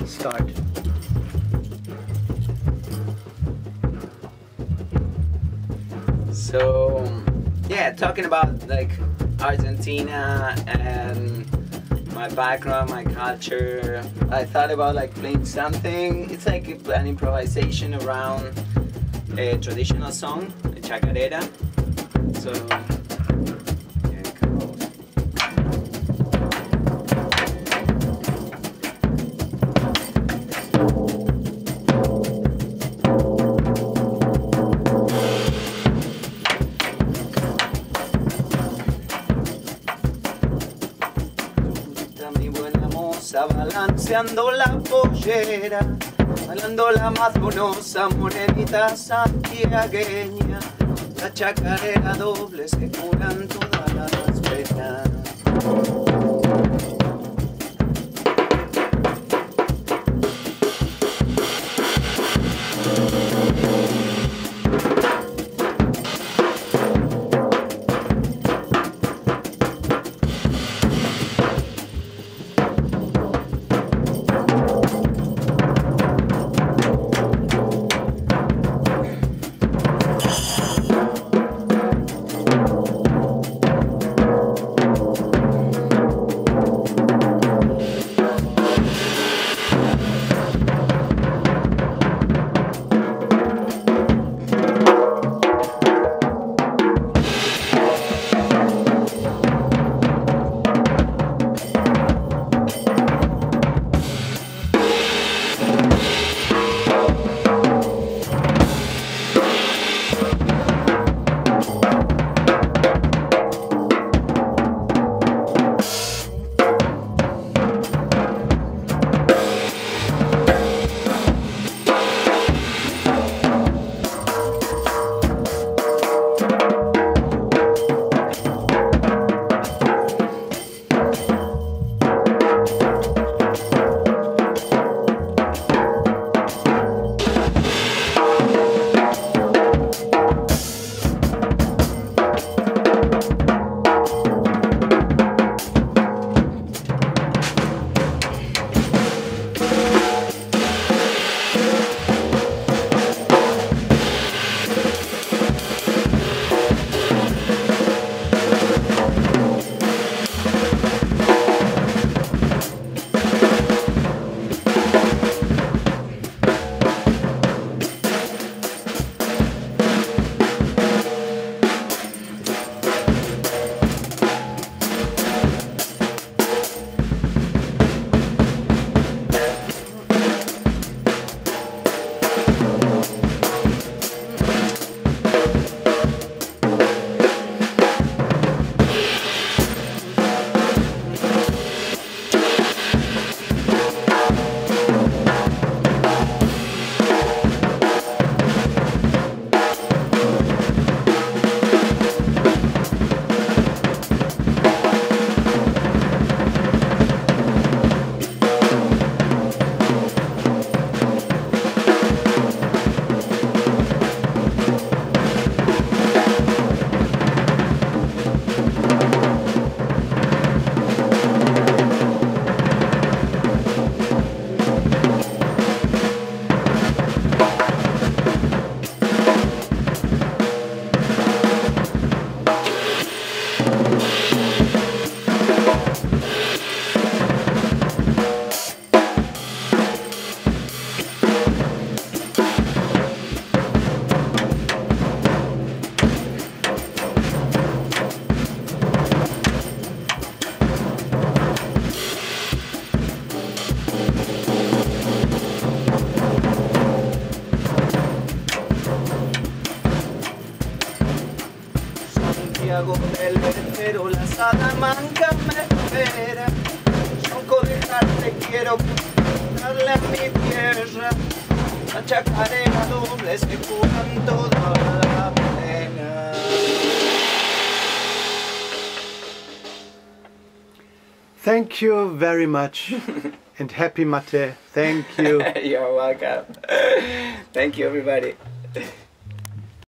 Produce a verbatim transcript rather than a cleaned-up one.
start. So yeah, talking about like Argentina and my background, my culture, I thought about like playing something. It's like an improvisation around a traditional song, a chacarera. So here it goes. Mi buena moza balanceando la pollera, bailando la más bonosa, morenita santiagueña, la chacarera dobles que curan todas las penas. Santiago del Estero, la Salamanca me espera. Yo dejarte quiero darle a mi tierra, la chacarera dobles que curan toda la pena. Thank you very much and happy mate. Thank you. You're welcome. Thank you, everybody.